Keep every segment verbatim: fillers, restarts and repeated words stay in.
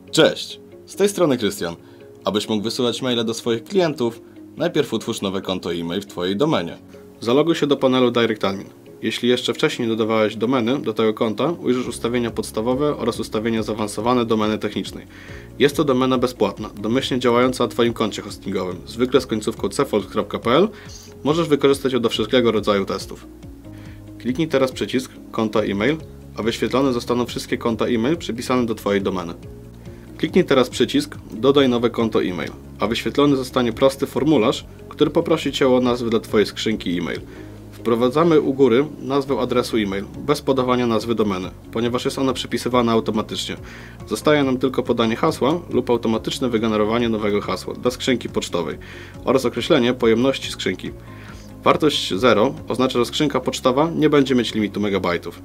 Cześć! Z tej strony Krystian. Abyś mógł wysyłać maile do swoich klientów, najpierw utwórz nowe konto e-mail w Twojej domenie. Zaloguj się do panelu Direct Admin. Jeśli jeszcze wcześniej nie dodawałeś domeny do tego konta, ujrzysz ustawienia podstawowe oraz ustawienia zaawansowane domeny technicznej. Jest to domena bezpłatna, domyślnie działająca na Twoim koncie hostingowym, zwykle z końcówką c folk kropka p l. Możesz wykorzystać ją do wszelkiego rodzaju testów. Kliknij teraz przycisk Konto e-mail, a wyświetlone zostaną wszystkie konta e-mail przypisane do Twojej domeny. Kliknij teraz przycisk Dodaj nowe konto e-mail, a wyświetlony zostanie prosty formularz, który poprosi Cię o nazwę dla Twojej skrzynki e-mail. Wprowadzamy u góry nazwę adresu e-mail, bez podawania nazwy domeny, ponieważ jest ona przypisywana automatycznie. Zostaje nam tylko podanie hasła lub automatyczne wygenerowanie nowego hasła dla skrzynki pocztowej oraz określenie pojemności skrzynki. Wartość zero oznacza, że skrzynka pocztowa nie będzie mieć limitu megabajtów.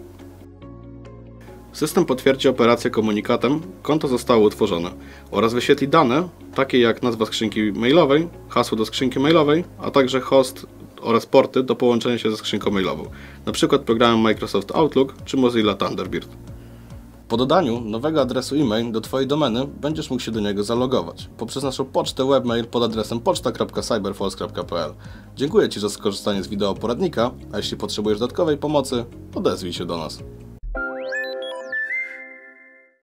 System potwierdzi operację komunikatem konto zostało utworzone oraz wyświetli dane, takie jak nazwa skrzynki mailowej, hasło do skrzynki mailowej, a także host oraz porty do połączenia się ze skrzynką mailową, np. programem Microsoft Outlook czy Mozilla Thunderbird. Po dodaniu nowego adresu e-mail do Twojej domeny będziesz mógł się do niego zalogować poprzez naszą pocztę webmail pod adresem poczta kropka cyberforce kropka p l. Dziękuję Ci za skorzystanie z wideo poradnika, a jeśli potrzebujesz dodatkowej pomocy, odezwij się do nas.